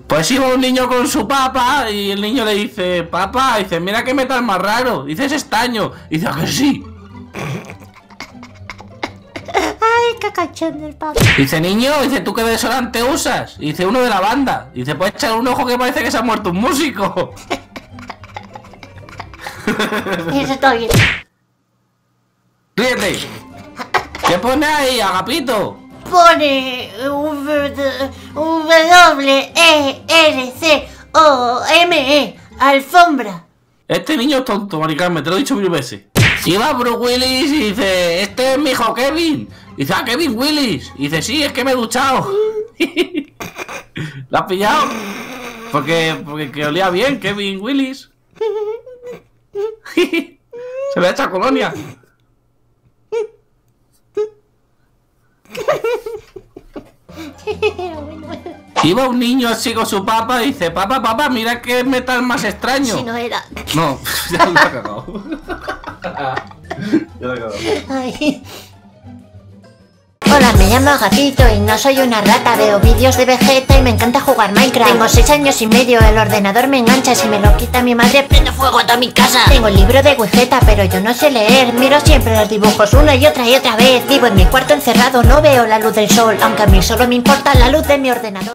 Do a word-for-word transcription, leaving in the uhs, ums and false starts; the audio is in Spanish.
Pues iba un niño con su papá y el niño le dice, papá, dice, mira qué metal más raro. Dice, es estaño. Dice, ¿a que sí? Ay, qué cachón del papá. Dice, niño, dice, ¿tú qué desodorante usas? Dice, uno de la banda. Dice, pues echar un ojo que parece que se ha muerto un músico. Eso está bien. Ríete. ¿Qué pone ahí, Agapito? Pone W E R C O M E, alfombra. Este niño es tonto, Maricarmen, te lo he dicho mil veces. Si va Bruce Willis y dice, este es mi hijo Kevin. Dice, ah, Kevin Willis. Y dice, sí, es que me he duchado. ¿Lo has pillado? Porque, porque que olía bien, Kevin Willis. Se le ha hecho colonia. Iba un niño así con su papá y dice, papá, papá, mira qué metal más extraño. Si no era. No, ya lo he cagado. Ya lo he cagado. Ay. Hola, me llamo Agapito y no soy una rata. Veo vídeos de Vegeta y me encanta jugar Minecraft. Tengo seis años y medio, el ordenador me engancha. Si me lo quita mi madre, prendo fuego a toda mi casa. Tengo el libro de Vegeta, pero yo no sé leer. Miro siempre los dibujos una y otra y otra vez. Vivo en mi cuarto encerrado, no veo la luz del sol, aunque a mí solo me importa la luz de mi ordenador.